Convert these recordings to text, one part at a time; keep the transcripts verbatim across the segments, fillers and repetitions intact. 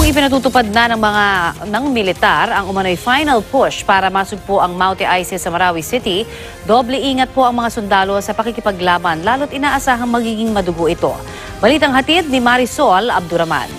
Ipinatutupad na ng mga ng militar ang umano'y final push para masugpo ang Maute-ISIS sa Marawi City. Doble ingat po ang mga sundalo sa pakikipaglaban, lalo't inaasahang magiging madugo ito. Balitang hatid ni Marisol Abduraman.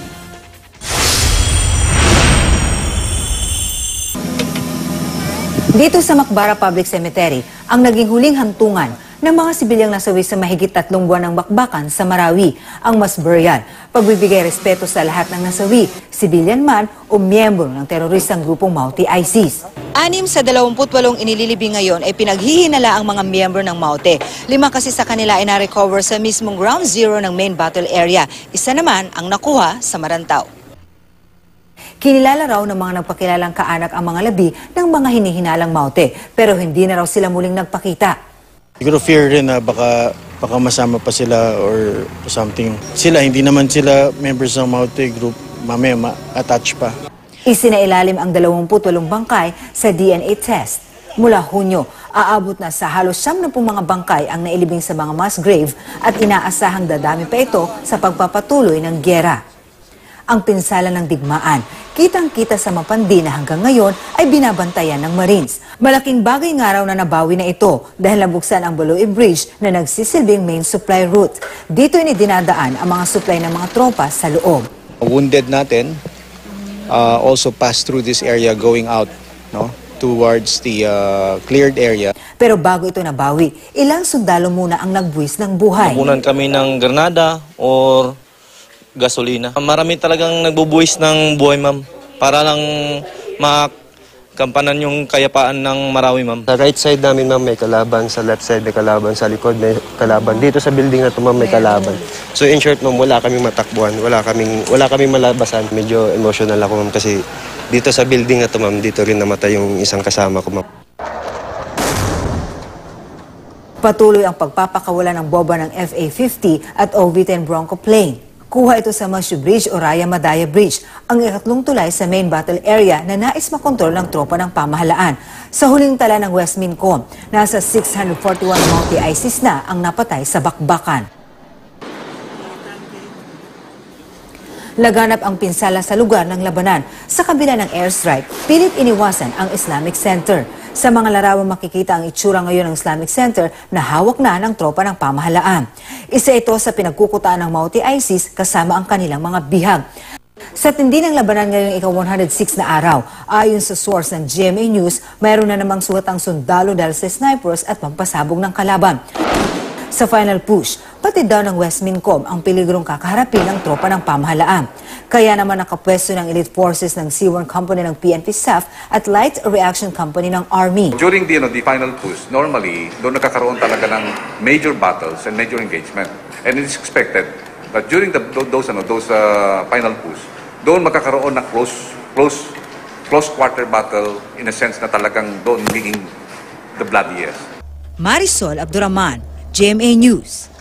Dito sa Macbara Public Cemetery, ang naging huling hantungan ng mga sibilyang nasawi sa mahigit tatlong buwan ng bakbakan sa Marawi, ang mass burial. Pagbibigay respeto sa lahat ng nasawi, sibilyan man o miyembro ng teroristang grupong Maute-ISIS. Anim sa dalawamput walong inililibing ngayon ay pinaghihinala ang mga miyembro ng Maute. Lima kasi sa kanila ay na-recover sa mismong ground zero ng main battle area. Isa naman ang nakuha sa Marantao. Kinilala raw ng mga nagpakilalang kaanak ang mga labi ng mga hinihinalang Maute, pero hindi na raw sila muling nagpakita. Siguro fear rin na baka, baka masama pa sila or something. Sila, hindi naman sila members ng Maute group, mamaya ma-attach pa. Isinailalim ang dalawamput walong bangkay sa D N A test. Mula Hunyo, aabot na sa halos siyam na pong mga bangkay ang nailibing sa mga mass grave at inaasahang dadami pa ito sa pagpapatuloy ng gyera. Ang pinsala ng digmaan, kitang-kita sa Mapandi na hanggang ngayon ay binabantayan ng Marines. Malaking bagay nga raw na nabawi na ito dahil nabuksan ang Maute Bridge na nagsisilbing main supply route. Dito ini dinadaan ang mga supply ng mga tropa sa loob. Wounded natin uh, also pass through this area going out, no, towards the uh, cleared area. Pero bago ito nabawi, ilang sundalo muna ang nagbuwis ng buhay. Napunan kami ng granada or gasolina. Marami talagang nagbubuwis ng buhay, ma'am, para lang makampanan yung kayapaan ng Marawi, ma'am. Sa right side namin, ma'am, may kalaban. Sa left side, may kalaban. Sa likod, may kalaban. Dito sa building na ito, ma'am, may kalaban. So in short, ma'am, wala kaming matakbuhan. Wala kaming, wala kaming malabasan. Medyo emotional ako, ma'am, kasi dito sa building na ito, ma'am, dito rin namatay yung isang kasama ko, ma'am. Patuloy ang pagpapakawala ng bomba ng F A fifty at O V ten Bronco plane. Kuha ito sa Mashu Bridge o Raya Madaya Bridge, ang ikatlong tulay sa main battle area na nais makontrol ng tropa ng pamahalaan. Sa huling tala ng West Mincom, nasa six hundred forty-one Maute-ISIS na ang napatay sa bakbakan. Laganap ang pinsala sa lugar ng labanan. Sa kabila ng airstrike, pilit iniwasan ang Islamic Center. Sa mga larawang makikita ang itsura ngayon ng Islamic Center na hawak na ng tropa ng pamahalaan. Isa ito sa pinagkukutaan ng Maute-ISIS kasama ang kanilang mga bihag. Sa tindi ng labanan ngayong ika one hundred six na araw, ayon sa source ng G M A News, mayroon na namang suhatang sundalo dahil sa snipers at pampasabog ng kalaban. Sa final push, pati daw ng West Mincom ang peligrong kakaharapin ng tropa ng pamahalaan. Kaya naman nakapwesto ng elite forces ng C one Company ng P N P S A F at Light Reaction Company ng Army. During the, you know, the final push, normally, doon nakakaroon talaga ng major battles and major engagement. And it is expected that during the, those, ano, those uh, final push, doon makakaroon ng close, close, close quarter battle in a sense na talagang doon being the bloodiest. Marisol Abduraman, G M A News.